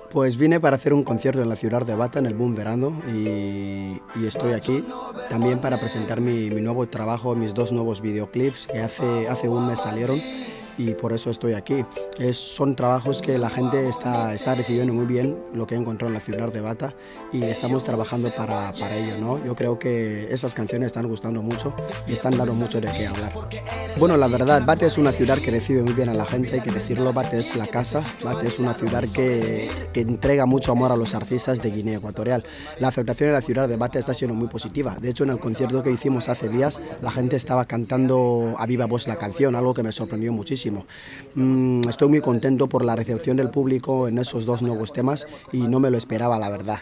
Pues vine para hacer un concierto en la ciudad de Bata en el Boom Verano y estoy aquí también para presentar mi nuevo trabajo, mis dos nuevos videoclips que hace un mes salieron y por eso estoy aquí. Son trabajos que la gente está recibiendo muy bien, lo que he encontrado en la ciudad de Bata y estamos trabajando para ello, ¿no? Yo creo que esas canciones están gustando mucho y están dando mucho de qué hablar. Bueno, la verdad, Bata es una ciudad que recibe muy bien a la gente, hay que decirlo, Bata es la casa, Bata es una ciudad que entrega mucho amor a los artistas de Guinea Ecuatorial. La aceptación en la ciudad de Bata está siendo muy positiva, de hecho en el concierto que hicimos hace días la gente estaba cantando a viva voz la canción, algo que me sorprendió muchísimo. Estoy muy contento por la recepción del público en esos dos nuevos temas y no me lo esperaba, la verdad.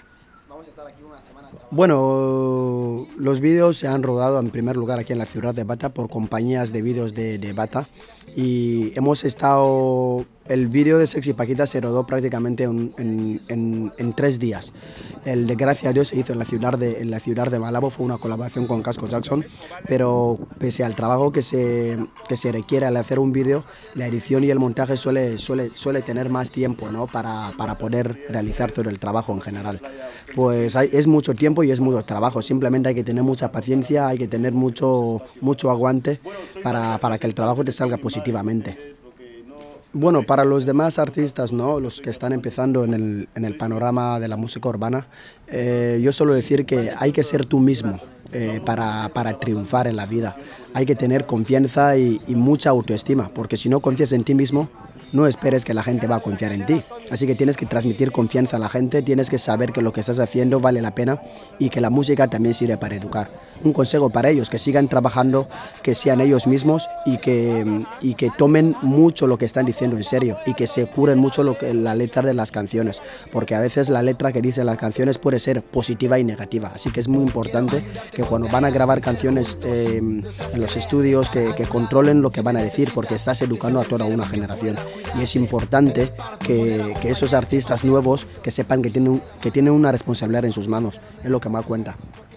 Bueno, los vídeos se han rodado en primer lugar aquí en la ciudad de Bata por compañías de vídeos de Bata y hemos estado... El vídeo de Sexy Paquita se rodó prácticamente en 3 días. El de Gracias a Dios se hizo en la ciudad de Malabo, fue una colaboración con Casco Jackson, pero pese al trabajo que se requiere al hacer un vídeo, la edición y el montaje suele tener más tiempo, ¿no? para poder realizar todo el trabajo en general. Pues es mucho tiempo y es mucho trabajo, simplemente hay que tener mucha paciencia, hay que tener mucho aguante para que el trabajo te salga positivamente. Bueno, para los demás artistas, ¿no? Los que están empezando en el panorama de la música urbana, yo suelo decir que hay que ser tú mismo para triunfar en la vida. Hay que tener confianza y mucha autoestima, porque si no confías en ti mismo, no esperes que la gente va a confiar en ti. Así que tienes que transmitir confianza a la gente, tienes que saber que lo que estás haciendo vale la pena y que la música también sirve para educar. Un consejo para ellos, que sigan trabajando, que sean ellos mismos y que tomen mucho lo que están diciendo en serio y que se curen mucho la letra de las canciones, porque a veces la letra que dicen las canciones puede ser positiva y negativa. Así que es muy importante que cuando van a grabar canciones en los estudios que controlen lo que van a decir, porque estás educando a toda una generación. Y es importante que esos artistas nuevos que sepan que tienen una responsabilidad en sus manos, es lo que más cuenta.